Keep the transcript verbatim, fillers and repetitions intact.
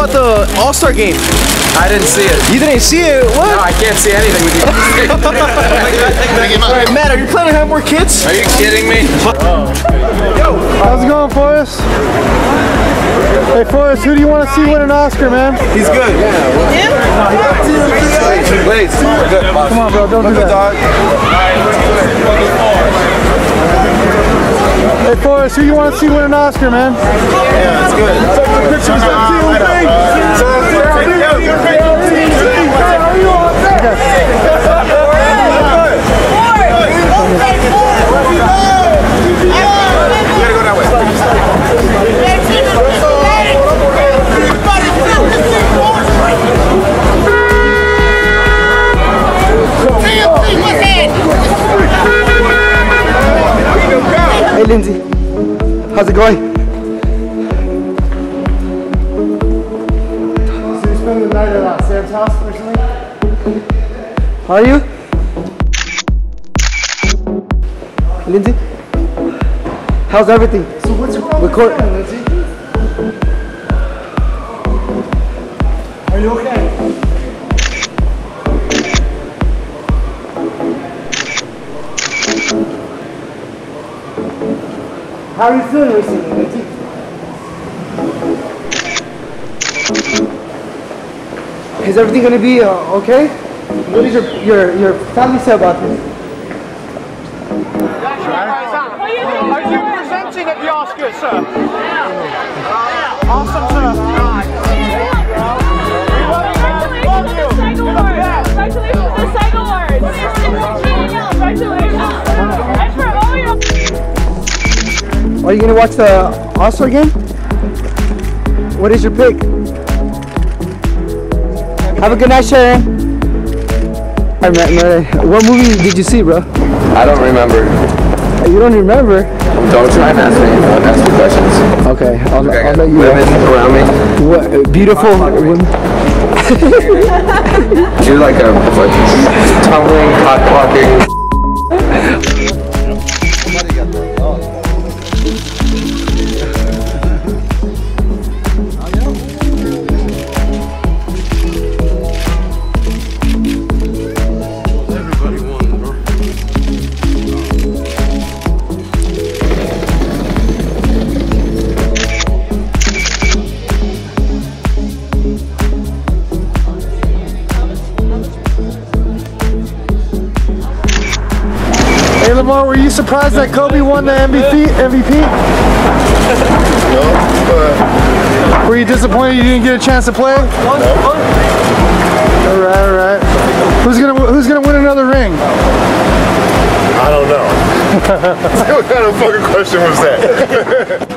about the All-Star game? I didn't see it. You didn't see it? What? No, I can't see anything with you. Alright, Matt, are you planning to have more kids? Are you kidding me? Yo, how's it going, Forrest? Hey, Forrest, who do you want to see win an Oscar, man? He's good. Him? Please. Good. Come on, bro, don't do that. Hey, Forrest, who do you want to see win an Oscar, man? Yeah, that's good. Pictures of Hey, Lindsay, how's it going? So you spend the night at uh, Sam's house recently? Are you? Lindsay? How's everything? So what's wrong with you, Lindsay? Are you okay? How are you feeling recently, Lindsay? Is everything gonna be uh, okay? What does your, your your family say about this? Are you presenting at the Oscars, sir? Yeah. Awesome, sir. Congratulations on the SAG Awards! Congratulations! And for all your... Are you gonna watch the All-Star game? What is your pick? Have a good night, Sharon. Alright, Marilyn, what movie did you see, bro? I don't remember. You don't remember? Don't try and ask me. Ask me questions. Okay, I'll, Okay, I'll let you women know. around me. What, uh, beautiful women. You're like a like, tumbling, hot walking. Hey, Lamar, were you surprised that Kobe won the M V P? M V P? No, but Were you disappointed you didn't get a chance to play? no. All right, all right. Who's gonna Who's gonna win another ring? I don't know. What kind of fucking question was that?